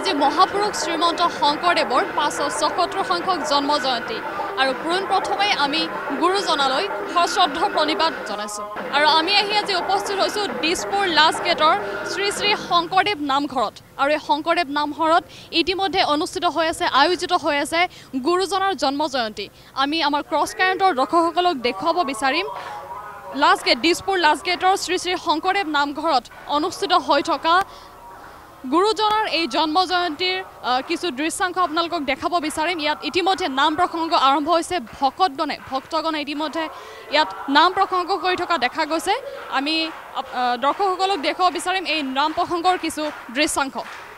আজি মহাপুৰুষ শ্ৰীমন্ত শংকৰদেৱৰ 576 সংখ্যক জন্ম জয়ন্তী আৰু প্ৰথমে আমি গুৰুজনালৈ সশ্ৰদ্ধ প্ৰণিপাত জনাইছো আৰু আমি আহি আজি উপস্থিত হৈছো দিছপুৰ লাষ্ট গেটৰ শ্ৰী শ্ৰী শংকৰদেৱ নামঘৰত আৰু এই শংকৰদেৱ নামঘৰত ইতিমধ্যে অনুষ্ঠিত হৈ আছে আয়োজিত হৈ আছে গুৰুজনাৰ জন্ম জয়ন্তী আমি আমাৰ ক্ৰছ কাৰেণ্টৰ দৰ্শকসকলক দেখুৱাব বিচাৰিম লাষ্ট গেট দিছপুৰ লাষ্ট গেটৰ শ্ৰী শ্ৰী শংকৰদেৱ নামঘৰত অনুষ্ঠিত হৈ থকা গুৰুজনাৰ এই জন্ম জয়ন্তীৰ কিছু দৃশ্যাংশ আপোনালোকক দেখাব বিচাৰিম ইয়াত ইতিমধ্যে নাম প্ৰসংগ আৰম্ভ হৈছে ভক্তগণে ইতিমধ্যে ইয়াত নাম প্ৰসংগ কৰি থকা দেখা গৈছে আমি দৰ্শকসকলক দেখাব বিচাৰিম এই নাম প্ৰসংগৰ কিছু দৃশ্যাংশ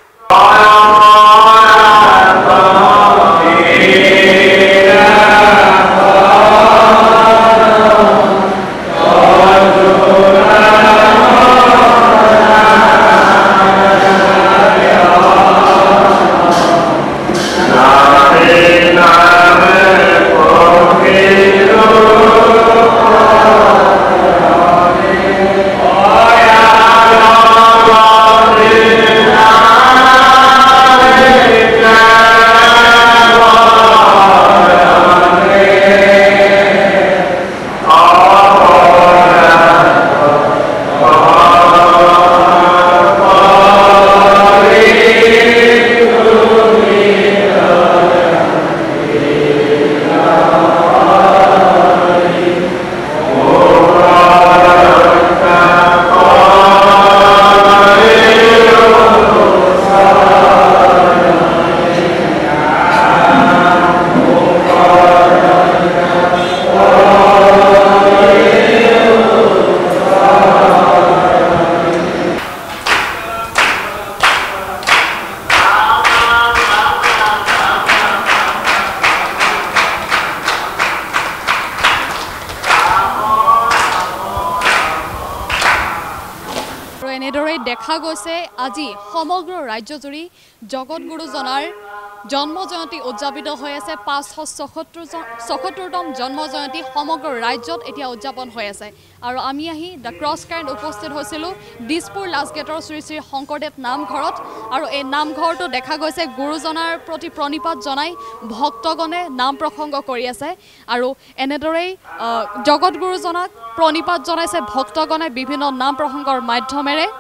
দেখা গৈছে আজি সমগ্ৰ ৰাজ্যজুৰি জগতগুৰুজনাৰ জন্ম জয়ন্তী উদযাপিত হৈ আছে 576তম জন্ম জয়ন্তী সমগ্ৰ ৰাজ্যত এতিয়া উদযাপন হৈ আছে আৰু আমি আহি দ্য ক্ৰছ কাৰেণ্ট উপস্থিত হৈছিলোঁ দিছপুৰ লাষ্ট গেটৰ শ্ৰী শ্ৰী শংকৰদেৱ নামঘৰত আৰু এই নামঘৰটো দেখা গৈছে গুৰুজনাৰ প্ৰতি প্ৰণিপাত জনাই ভক্তগণে নাম প্ৰসংগ কৰি আছে আৰু এনেদৰেই জগতগুৰুজনাক প্ৰণিপাত জনাইছে ভক্তগণে বিভিন্ন নাম প্ৰসংগৰ মাধ্যমেৰে